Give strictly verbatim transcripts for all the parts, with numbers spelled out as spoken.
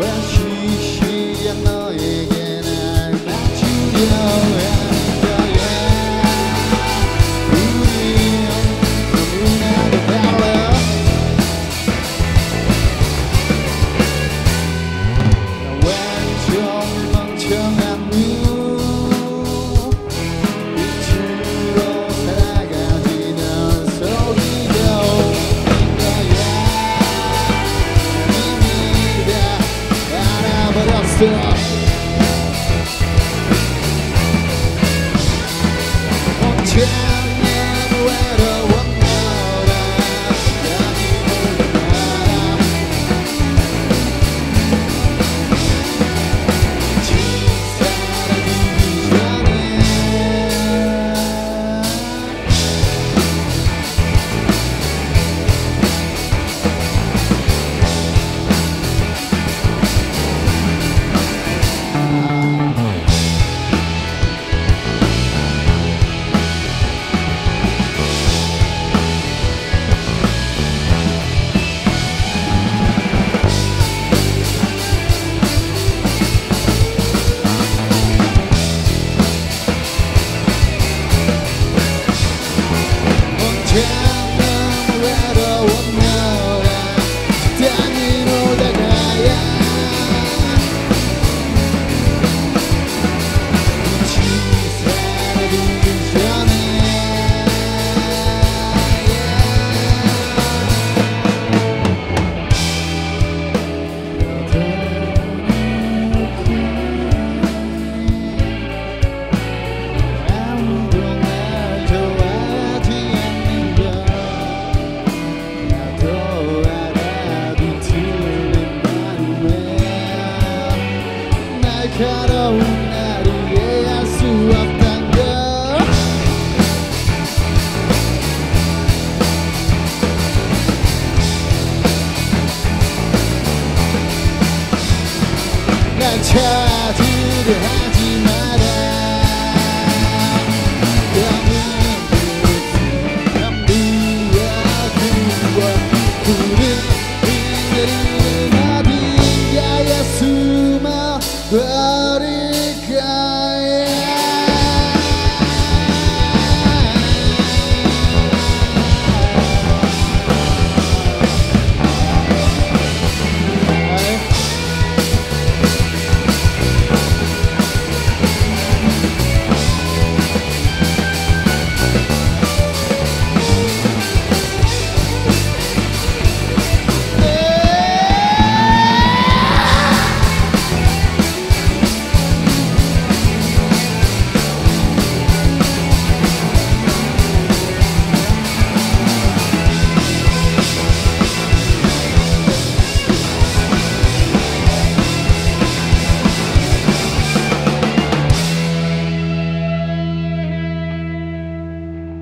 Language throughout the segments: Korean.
시시한 너에게 날 맞추려 하는 거야. 우리 너무나도 달라. 왼쪽 멍청한 눈 빛으로 살아가지 널 속이려 한 거야. 이미 다 알아버렸어. 언제나 외로운 너라 날카로운 나를 이해할 수 없단 걸. 날 찾으려 하지 마라. 너무 부어두고 구름 내리는 어딘가에 숨어 버릴 거야.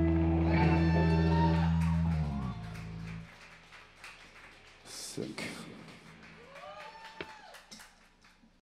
Thank you.